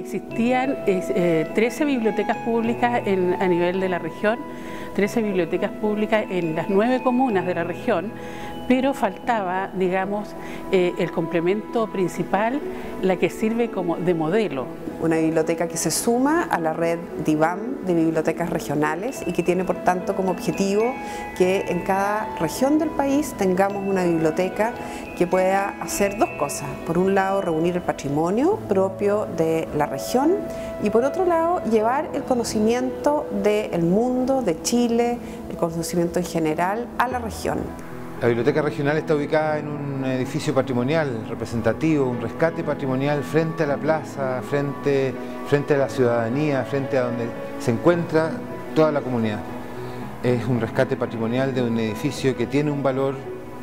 existían 13 bibliotecas públicas a nivel de la región, 13 bibliotecas públicas en las 9 comunas de la región, pero faltaba, digamos, el complemento principal, la que sirve como de modelo. Una biblioteca que se suma a la red DIVAM de bibliotecas regionales y que tiene por tanto como objetivo que en cada región del país tengamos una biblioteca que pueda hacer dos cosas. Por un lado, reunir el patrimonio propio de la región y por otro lado, llevar el conocimiento del mundo, de Chile, el conocimiento en general a la región. La biblioteca regional está ubicada en un edificio patrimonial representativo, un rescate patrimonial frente a la plaza, frente a la ciudadanía, frente a donde se encuentra toda la comunidad. Es un rescate patrimonial de un edificio que tiene un valor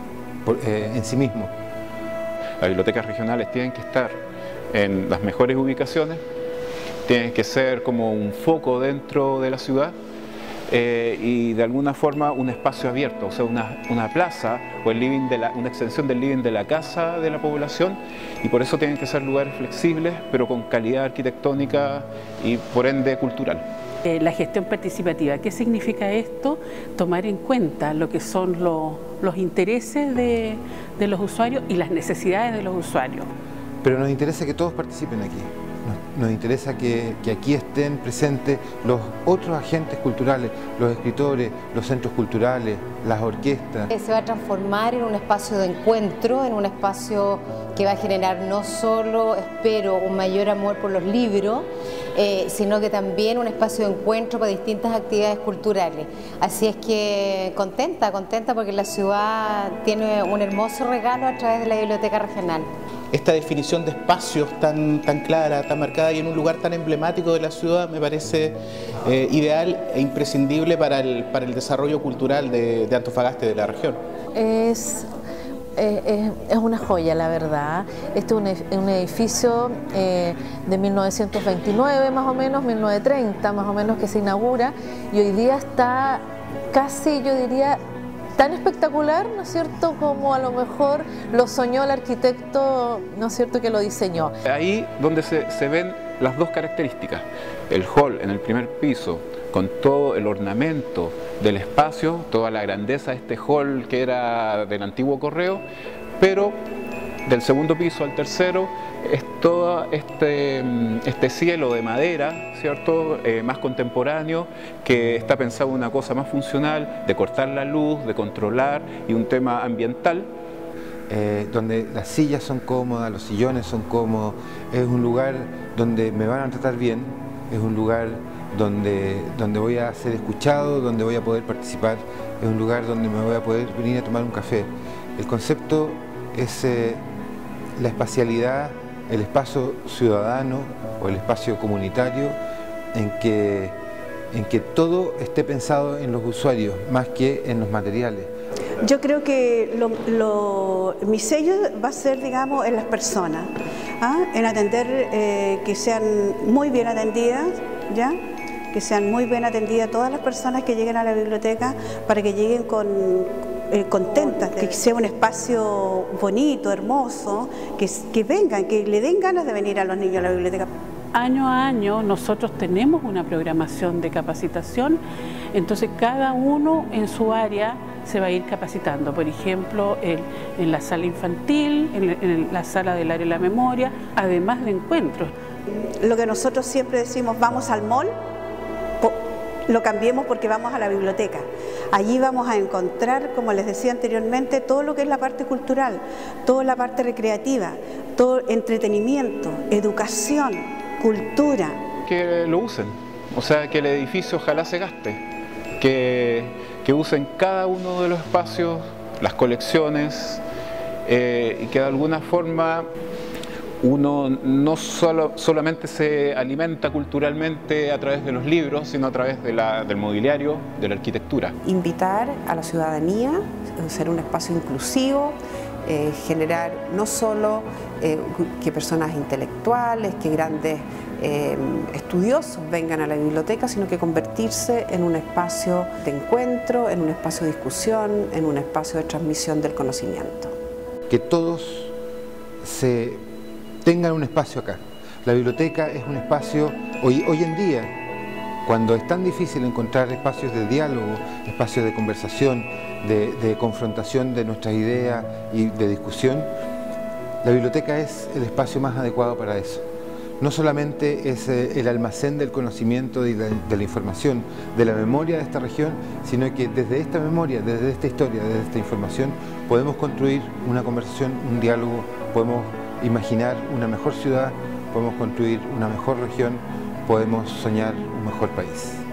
en sí mismo. Las bibliotecas regionales tienen que estar en las mejores ubicaciones, tienen que ser como un foco dentro de la ciudad. Y de alguna forma un espacio abierto, o sea, una plaza o una extensión del living de la casa de la población, y por eso tienen que ser lugares flexibles, pero con calidad arquitectónica y por ende cultural. La gestión participativa, ¿qué significa esto? Tomar en cuenta lo que son los intereses de los usuarios y las necesidades de los usuarios. Pero nos interesa que todos participen aquí. Nos interesa que aquí estén presentes los otros agentes culturales, los escritores, los centros culturales, las orquestas. Se va a transformar en un espacio de encuentro, en un espacio que va a generar no solo, espero, un mayor amor por los libros, sino que también un espacio de encuentro para distintas actividades culturales. Así es que contenta porque la ciudad tiene un hermoso regalo a través de la Biblioteca Regional. Esta definición de espacios tan clara, tan marcada y en un lugar tan emblemático de la ciudad me parece ideal e imprescindible para el desarrollo cultural de Antofagasta y de la región. Es una joya, la verdad. Este es un edificio de 1929 más o menos, 1930 más o menos, que se inaugura, y hoy día está casi, yo diría, tan espectacular, ¿no es cierto?, como a lo mejor lo soñó el arquitecto, ¿no es cierto?, que lo diseñó. Ahí donde se ven las dos características, el hall en el primer piso, con todo el ornamento del espacio, toda la grandeza de este hall que era del antiguo correo, pero del segundo piso al tercero es todo este cielo de madera, ¿cierto?, más contemporáneo, que está pensado en una cosa más funcional, de cortar la luz, de controlar, y un tema ambiental. Donde las sillas son cómodas, los sillones son cómodos, es un lugar donde me van a tratar bien, es un lugar donde voy a ser escuchado, donde voy a poder participar, es un lugar donde me voy a poder venir a tomar un café. El concepto es la espacialidad, el espacio ciudadano o el espacio comunitario en que todo esté pensado en los usuarios más que en los materiales. Yo creo que mi sello va a ser, digamos, en las personas, en atender, que sean muy bien atendidas, ¿ya? Que sean muy bien atendidas todas las personas que lleguen a la biblioteca, para que lleguen contentas, que sea un espacio bonito, hermoso, que vengan, que le den ganas de venir a los niños a la biblioteca. Año a año nosotros tenemos una programación de capacitación, entonces cada uno en su área se va a ir capacitando. Por ejemplo, en la sala infantil, en la sala del área de la memoria, además de encuentros. Lo que nosotros siempre decimos, vamos al mall, lo cambiemos porque vamos a la biblioteca. Allí vamos a encontrar, como les decía anteriormente, todo lo que es la parte cultural, toda la parte recreativa, todo entretenimiento, educación, cultura. Que lo usen, o sea, que el edificio ojalá se gaste, que usen cada uno de los espacios, las colecciones, y que de alguna forma uno no solamente se alimenta culturalmente a través de los libros, sino a través del mobiliario, de la arquitectura. Invitar a la ciudadanía, ser un espacio inclusivo, generar no solo que personas intelectuales, que grandes estudiosos vengan a la biblioteca, sino que convertirse en un espacio de encuentro, en un espacio de discusión, en un espacio de transmisión del conocimiento. Que todos tengan un espacio acá, La biblioteca es un espacio, hoy en día, cuando es tan difícil encontrar espacios de diálogo, espacios de conversación, de confrontación de nuestras ideas y de discusión, la biblioteca es el espacio más adecuado para eso. No solamente es el almacén del conocimiento y de la información, de la memoria de esta región, sino que desde esta memoria, desde esta historia, desde esta información, podemos construir una conversación, un diálogo, podemos imaginar una mejor ciudad, podemos construir una mejor región, podemos soñar un mejor país.